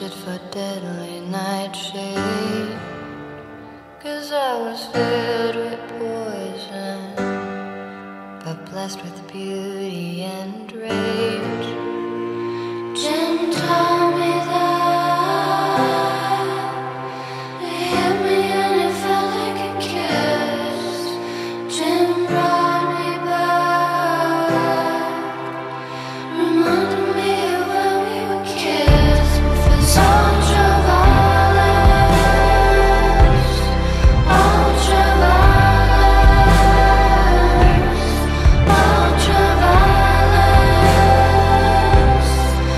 tested for deadly nightshade, 'cause I was filled with poison, but blessed with beauty and rage. Jim told me that it hit me and it felt like a kiss. Jim brought me back, reminded me of when we were kids. With his ultraviolence, ultraviolence, ultraviolence,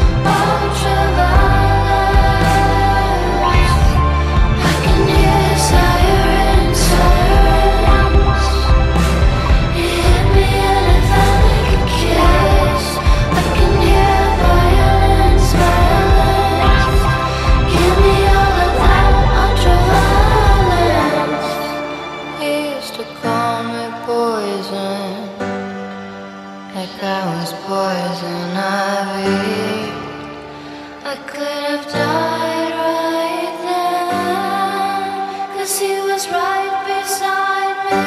ultraviolence. I can hear sirens, sirens. It hit me and it felt like a kiss. I can hear violence, violence. Give me all of that ultraviolence. He used to call me poison, like I was poison ivy. I could have died right then, 'cause he was right beside me.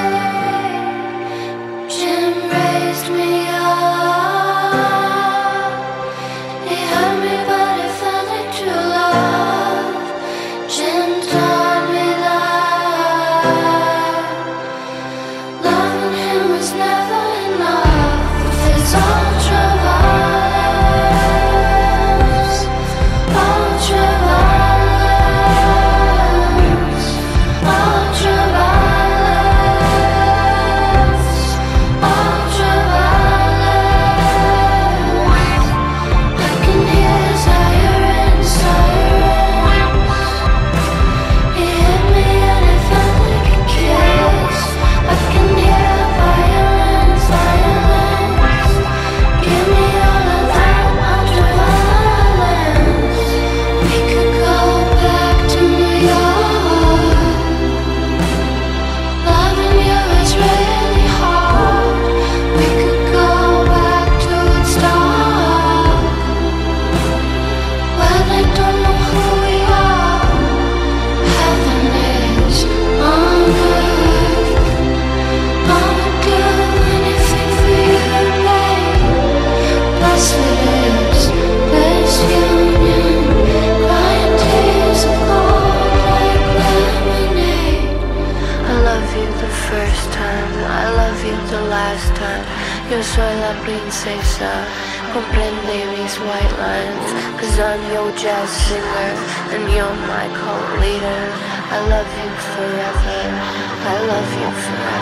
Jim raised me up. He hurt me but it felt like true love. Jim taught me that loving him was never enough. With his ultraviolence, ultraviolence, ultraviolence, ultraviolence. I can hear sirens, sirens. He hit me and it felt like a kiss. I can hear violence, violence. Give me all of that ultraviolence. We could go back to New York. Loving you is really hard. We could go back to Woodstock, where they don't know who we are. Heaven is on earth. I would do anything for you, babe. Blessed is this union, crying tears of gold like lemonade. I love you the first time, I love you the last time. Yo soy la princesa, comprende mis white lines, 'cause I'm your jazz singer and you're my cult leader. I love you forever, I love you forever.